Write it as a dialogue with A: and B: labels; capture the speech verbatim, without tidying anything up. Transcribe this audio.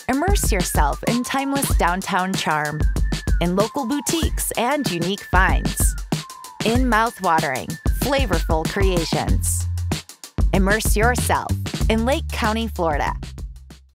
A: Immerse yourself in timeless downtown charm, in local boutiques and unique finds, in mouth-watering, flavorful creations. Immerse yourself in Lake County, Florida.